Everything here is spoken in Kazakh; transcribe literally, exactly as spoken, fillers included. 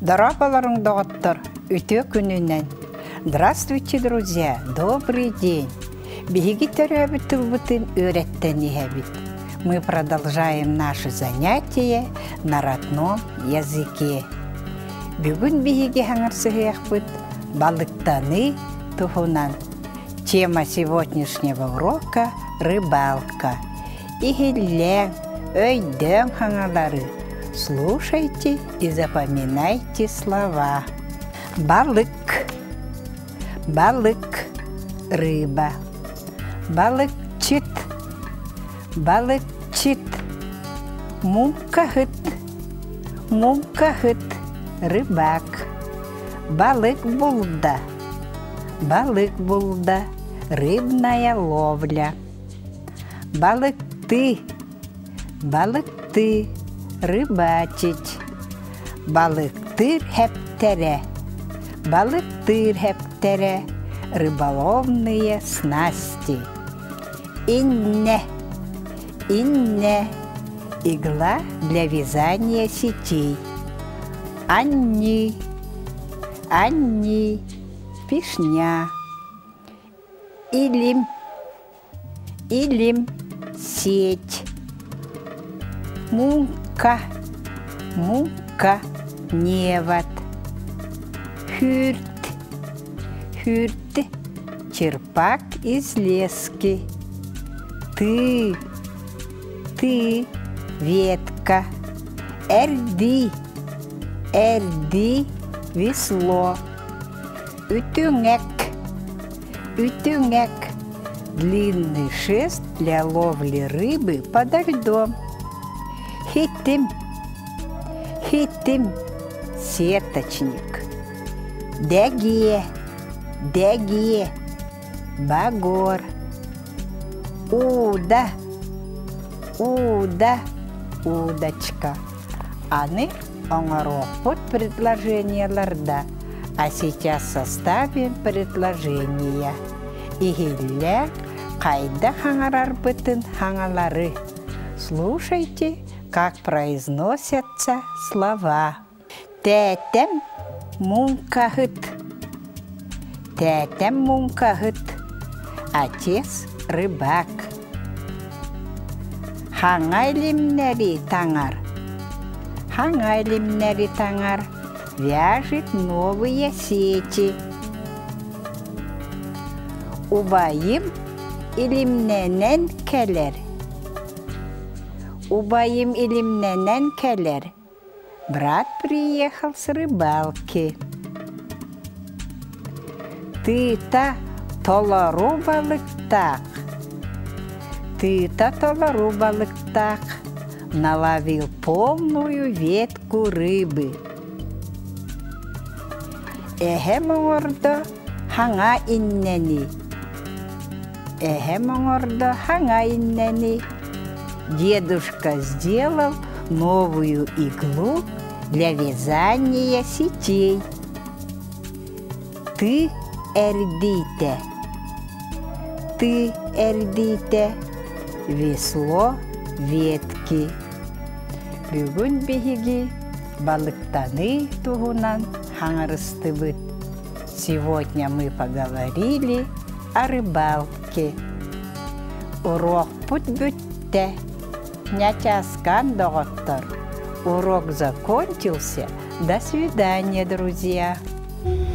Здороваларың доктор, үтө күнүнен. Здравствуйте, друзья, добрый день. Беги теребит тылбытын öğretten ехабит. Мы продолжаем наше занятие на родном языке. Бүгүн беги хаңарсыхыяқпыт балыктаны тухунан. Тема сегодняшнего урока – рыбалка. Игиллен, өйден хаңалары. Слушайте и запоминайте слова. Балык, балык, рыба. Балыкчит, балыкчит. Мумкахыт, мумкахыт, рыбак. Балык булда, балык булда, рыбная ловля. Балык ты, балык ты. Рыбачить. Балыктыр хептере. Балыктыр хептере. Рыболовные снасти. Инне. Инне. Игла для вязания сетей. Анни. Анни. Пишня. Илим. Илим. Сеть. Мунка. Мука, невод. Хюрт, хюрт, черпак из лески. Ты, ты, ветка. Эрди, эрди, весло. Утюнек, утюнек. Длинный шест для ловли рыбы подо льдом. Хитим, хитим, сеточник. Деге, деге, багор. Уда, уда, удочка. Аны оңоропут предложенияларда. А сейчас составим предложения. Игиллер кайда хаңарар бытын хаңалары. Слушайте, как произносятся слова. Тетем мункахыт. Тетем мункахыт. Отец рыбак. Хаңайлимнери таңар. Хаңайлимнери таңар. Вяжет новые сети. Убайым илимненен келер. Убайым илимненен келер. Брат приехал с рыбалки. Ты-то толару балыктак. Ты-то толару балыктак. Наловил полную ветку рыбы. Эхем оңордо хаңа иннени. Эхем оңордо хаңа иннени. Дедушка сделал новую иглу для вязания сетей. Ты эрдите. Ты эрдите. Весло ветки. Бүгүн беги балыктаны тугунан хаңарыстыбыт. Сегодня мы поговорили о рыбалке. Урок путь бүтте. Нячаскан доктор. Урок закончился. До свидания, друзья.